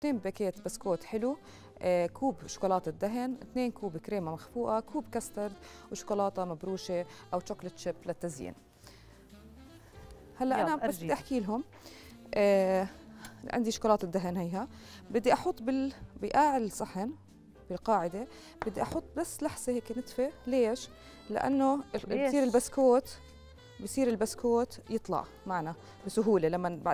2 باكيت بسكوت حلو، كوب شوكولاته دهن، 2 كوب كريمه مخفوقه، كوب كاسترد وشوكولاته مبروشه او شوكليت شيب للتزيين. هلا انا بس بدي احكي لهم عندي شوكولاته دهن هيها، بدي احط بقاع الصحن بالقاعده، بدي احط بس لحسه هيك نتفه. ليش؟ لانه بصير البسكوت يطلع معنا بسهوله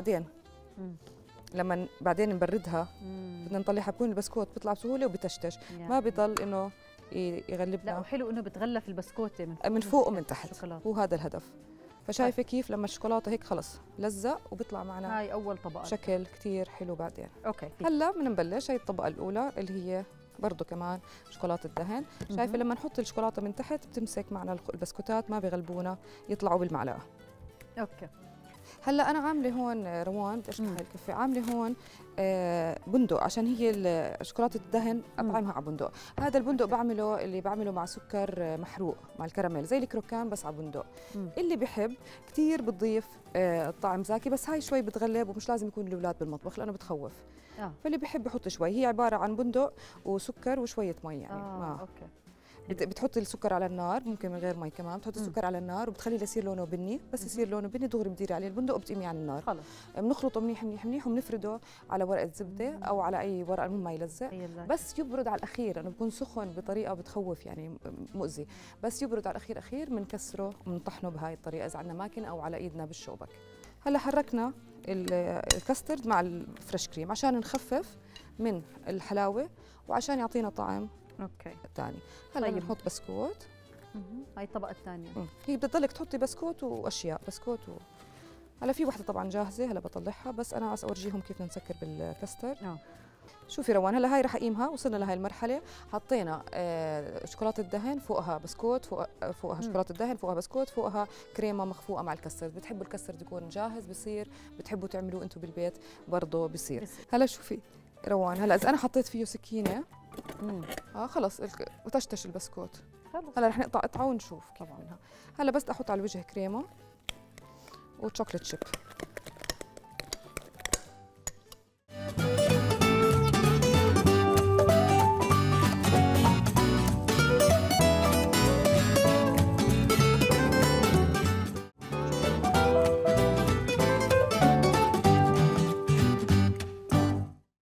لما بعدين نبردها بدنا نطلعها، بكون البسكوت بيطلع بسهوله وبتشتش، ما بضل انه يغلبنا. لا وحلو انه بتغلف البسكوته من فوق ومن تحت، هو هذا الهدف. فشايفه كيف لما الشوكولاته هيك خلص لزق وبيطلع معنا هاي اول طبقه شكل كثير حلو. بعدين اوكي هلا بنبلش. هي الطبقه الاولى اللي هي برضه كمان شوكولاته الدهن. شايفه لما نحط الشوكولاته من تحت بتمسك معنا البسكوتات، ما بغلبونا، يطلعوا بالمعلقه. اوكي هلا انا عامله هون روان، بدي اشرح الكفه. عامله هون بندق، عشان هي شوكولاته الدهن اطعمها على بندق. هذا البندق اللي بعمله مع سكر محروق مع الكراميل، زي الكروكان بس على بندق. اللي بحب كثير بتضيف طعم زاكي، بس هاي شوي بتغلب ومش لازم يكون الاولاد بالمطبخ لانه بتخوف. فاللي بحب يحط شوي. هي عباره عن بندق وسكر وشويه مي يعني. اوكي. بتحطي السكر على النار، ممكن من غير مي كمان. بتحطي السكر على النار وبتخليه يصير لونه بني، بس يصير لونه بني دغري بتديري عليه البندق وبتقيمي عن النار. خلص بنخلطه منيح منيح منيح وبنفرده على ورقه زبده او على اي ورقه المهم ما يلزق. بس يبرد على الاخير لانه بكون سخن بطريقه بتخوف يعني مؤذي. بس يبرد على الاخير بنكسره وبنطحنه بهاي الطريقه اذا عندنا ماكينه او على ايدنا بالشوبك. هلا حركنا الكاسترد مع الفريش كريم عشان نخفف من الحلاوه وعشان يعطينا طعم الثاني. هلا بنحط بسكوت. هاي الطبقه الثانيه. هي بتضلك تحطي بسكوت واشياء هلا في وحده طبعا جاهزه، هلا بطلعها، بس انا عايز اورجيهم كيف نسكر بالكاستر. شوفي روان، هلا هاي رح اقيمها. وصلنا لهي المرحله، حطينا شوكولاته الدهن، فوقها بسكوت، فوقها شوكولاته الدهن، فوقها بسكوت، فوقها كريمه مخفوقه مع الكاستر. بتحبوا الكاستر يكون جاهز بصير، بتحبوا تعملوه انتم بالبيت برضه بصير. هلا شوفي روان، هلا اذا انا حطيت فيه سكينه خلص وتشتش البسكوت. هلا رح نقطع قطعه ونشوف كيف منها. هلا بس احط على الوجه كريمه وشوكليت شيب.